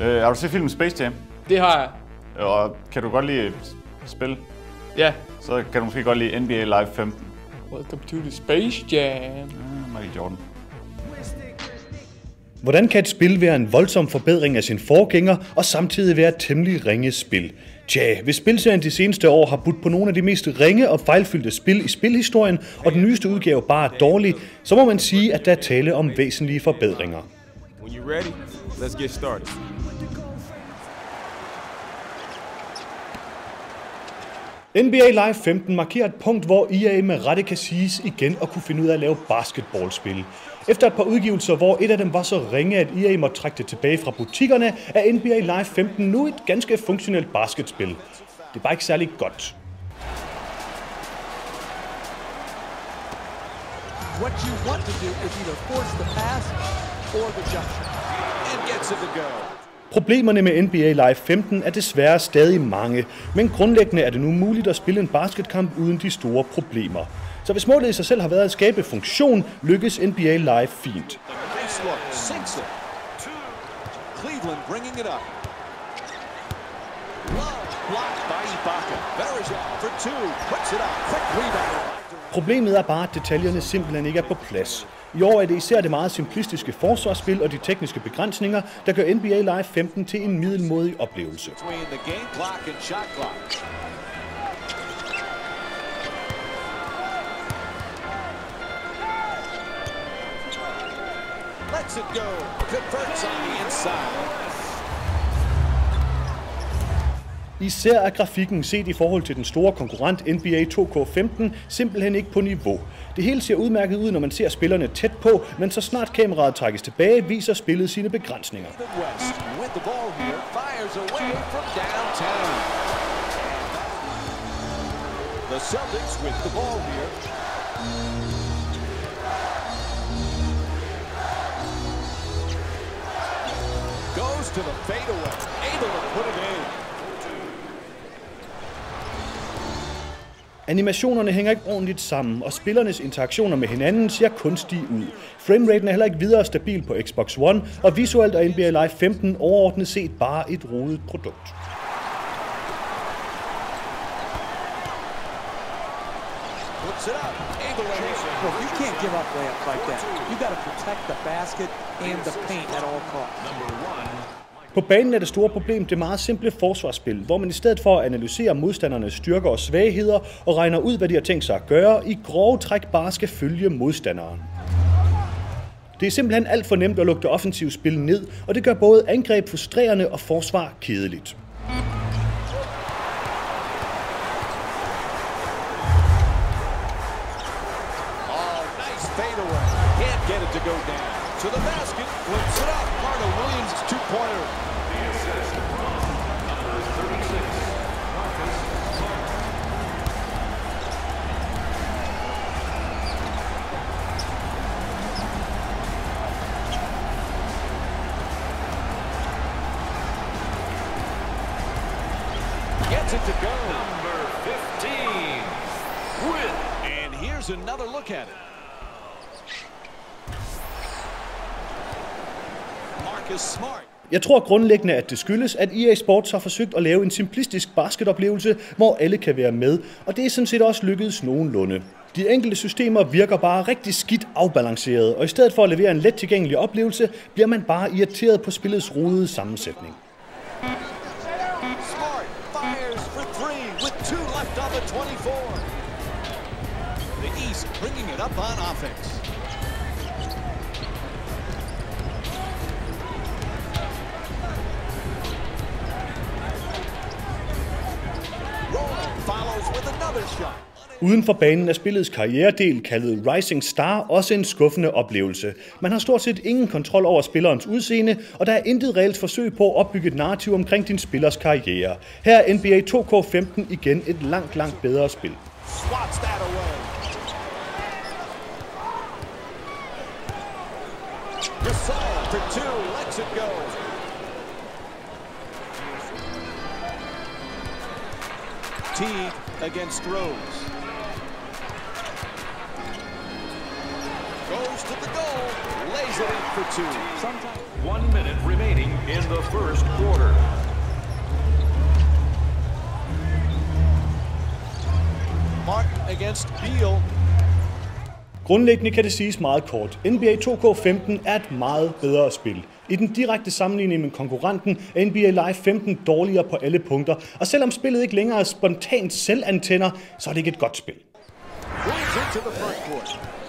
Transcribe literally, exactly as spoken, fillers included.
Øh, har du set filmen Space Jam? Det har jeg. Og kan du godt lide spil? Ja. Så kan du måske godt lide N B A Live femten. Welcome to the Space Jam. Ah, Michael Jordan. Hvordan kan et spil være en voldsom forbedring af sin forgænger, og samtidig være et temmelig ringe spil? Tja, hvis spilserien de seneste år har budt på nogle af de mest ringe og fejlfyldte spil i spilhistorien, og den nyeste udgave bare er dårlig, så må man sige, at der er tale om væsentlige forbedringer. When you're ready, let's get started. N B A Live femten markerer et punkt, hvor E A med rette kan siges igen at kunne finde ud af at lave basketballspil. Efter et par udgivelser, hvor et af dem var så ringe, at E A måtte trække det tilbage fra butikkerne, er N B A Live femten nu et ganske funktionelt basketspil. Det er bare ikke særlig godt. What you want to do is either force the pass or the jump shot. And gets it to go. Problemerne med N B A Live femten er desværre stadig mange, men grundlæggende er det nu muligt at spille en basketkamp uden de store problemer. Så hvis målet i sig selv har været at skabe funktion, lykkes N B A Live fint. Cleveland bringing it up. Blocked by Ibaka. Varejao for two. Puts it up. Quick rebound. Problemet er bare, at detaljerne simpelthen ikke er på plads. I år er det især det meget simplistiske forsvarsspil og de tekniske begrænsninger, der gør N B A Live femten til en middelmådig oplevelse. Let's it go. Converts on the inside. Især er grafikken set i forhold til den store konkurrent N B A to K femten simpelthen ikke på niveau. Det hele ser udmærket ud, når man ser spillerne tæt på, men så snart kameraet trækkes tilbage, viser spillet sine begrænsninger. The Celtics with the ball here. Goes to the fadeaway, able to put it in. Animationerne hænger ikke ordentligt sammen, og spillernes interaktioner med hinanden ser kunstige ud. Frameraten er heller ikke videre stabil på Xbox One, og visuelt er N B A Live femten overordnet set bare et rodet produkt. You can't give up layups like that. You got to protect the basket and the paint at all costs. På banen er det store problem det meget simple forsvarsspil, hvor man i stedet for at analysere modstandernes styrker og svagheder og regner ud, hvad de har tænkt sig at gøre, i grove træk bare skal følge modstanderen. Det er simpelthen alt for nemt at lukke det offensive spil ned, og det gør både angreb frustrerende og forsvar kedeligt. To the basket, flips it up. Marta Williams two-pointer. The assist, number thirty-six, Marcus Smart. Gets it to go. Number fifteen. With. And here's another look at it. Jeg tror grundlæggende, at det skyldes, at E A Sports har forsøgt at lave en simplistisk basketoplevelse, hvor alle kan være med, og det er sådan set også lykkedes nogenlunde. De enkelte systemer virker bare rigtig skidt afbalanceret, og i stedet for at levere en let tilgængelig oplevelse, bliver man bare irriteret på spillets rodede sammensætning. Smart fires for three with two left on the twenty-four. The East bringing it up on offense. Uden for banen er spillets karrieredel, kaldet Rising Star, også en skuffende oplevelse. Man har stort set ingen kontrol over spillerens udseende, og der er intet reelt forsøg på at opbygge et narrativ omkring din spillers karriere. Her er N B A to K femten igen et langt, langt bedre spil. Teague against Rose. Goes Moves to the goal. Lays it in for two. Sometimes. One minute remaining in the first quarter. Martin against Beal. Grundlæggende kan det siges meget kort. N B A to K femten er et meget bedre spil. I den direkte sammenligning med konkurrenten er N B A Live femten dårligere på alle punkter, og selvom spillet ikke længere er spontant selvantænder, så er det ikke et godt spil. Brings into the front court.